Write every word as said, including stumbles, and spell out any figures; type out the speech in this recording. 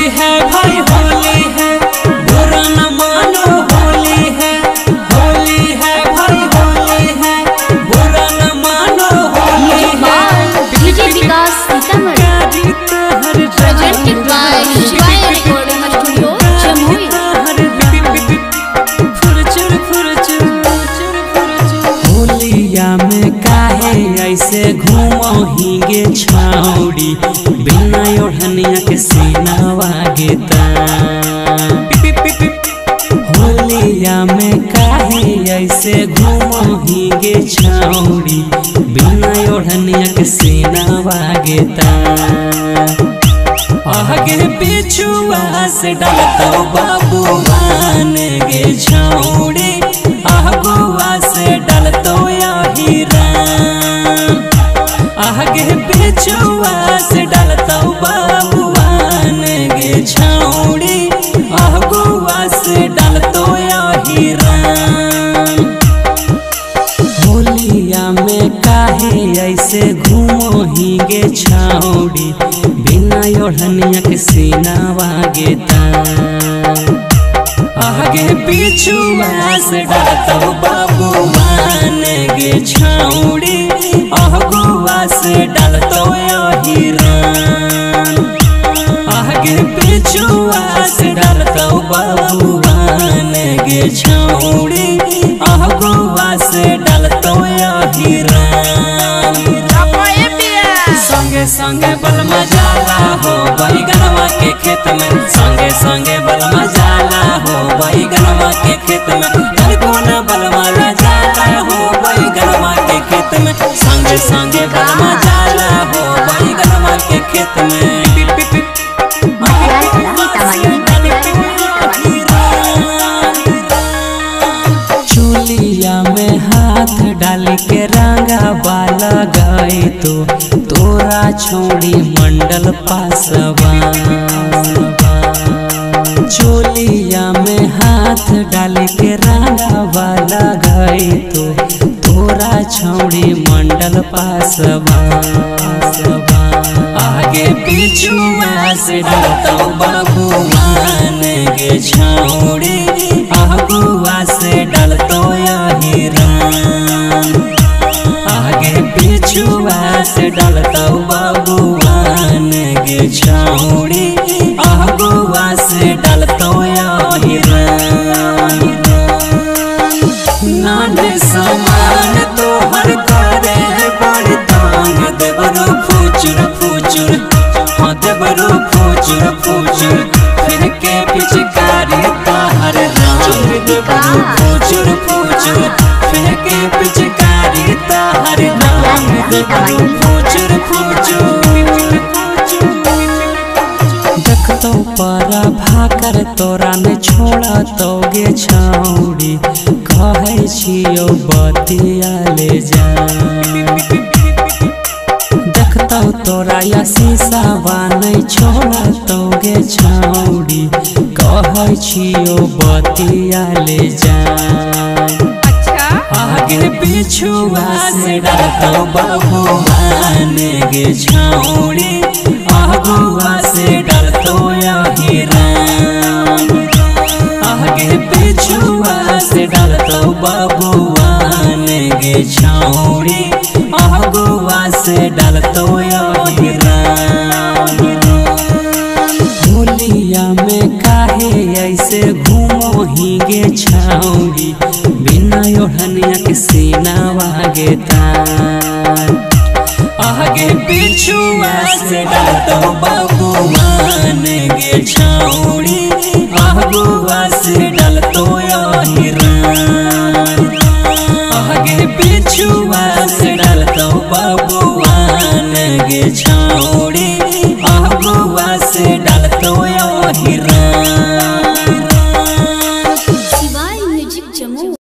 है भाई होली है, बुरा न मानो होली है। होली है भाई होली है, बुरा न मानो होली है। DJ Vikas Sitamarhi presented by Shivay recording studio Jamui. होलिया में काहे ऐसे घूमो हिंगे छाउड़ी, बिना ओढ़निया के सीनावा गेता। होलिया में काहे ऐसे घूमो हिंगे छाउड़ी, बिना ओढ़निया के सीनावा गेता। आगे पिछुआ से डालता बाबूवान गे छाउड़ी, आगुआ से डालतो हीरान। आगे पिछुआ से डालता बाबूवान गे छाउड़ी, आगुआ से डालतो हीरान। होलिया में काहे ऐसे घूमो हिंगे छाउड़ी, बिना ओढ़निया के सीनावा गेता। आगे पिछुआ से डालता बाबूवान गे छाउड़ी, आगुआ से डालतो हीरान। आगे पिछुआ से डालता बाबूवान गे छाउड़ी, आगुआ से डालतो हीरान। संगे संगे बलमा जाला हो बैगनवा के खेत में, संगे संगे बलमा जाला हो बैगनवा के खेत में। कोना बलमा जाला हो बैगनवा के खेत में, संगे संगे बलमा जाला हो बैगनवा के खेत में। चूलिया में हाथ डाल के रंगा बाला गए तो तोरा छोड़ी मंडल पासवा। चोलिया में हाथ डाल के रंगा बाला गए तो तोरा छोड़ी मंडल पासवा। आगे पिछुआ से डालता बाबूवान गे छाउड़ी, आगुआ से डालतो हीरान। आगे पिछुआ से डालता बाबूवान गे छाउड़ी, आगुआ से डालतो हीरान। नाने समान तो हर करे बड़ी तांग, देवरो फुचुर फुचुर, हाँ देवरो फुचुर फुचुर, फिर के पिचकारी ताहर रंग। देवरो फुचुर फुचुर, फिर के पिचकारी ताहर रंग। देवरो फुचुर फुचुर, देखतो पारा भाकर तोरा ने छोड़ा तो गे छाउड़ी, कहे छियो बतिया ले जा। देखतो तोरा या शीशावा नहीं छोड़ा तो गे छाउड़ी, कहे छियो बतिया ले जा। आगे पिछुआ से डालता बाबूवान गे छाउड़ी, आगुआ से डालतो हीरान। आगे पिछुआ से डालता बाबूवान गे छाउड़ी, आगुआ से डालतो हीरान। होलिया में काहे ऐसे घूमो हिंगे छाउड़ी, बिना ओढ़निया के सीनावा गेता। आगे पिछुआ से डालता बाबूवान गे छाउड़ी, आगुआ से डालतो हीरान। आगे पिछुआ से डालता बाबूवान गे छाउड़ी, आगुआ से डालतो हीरान।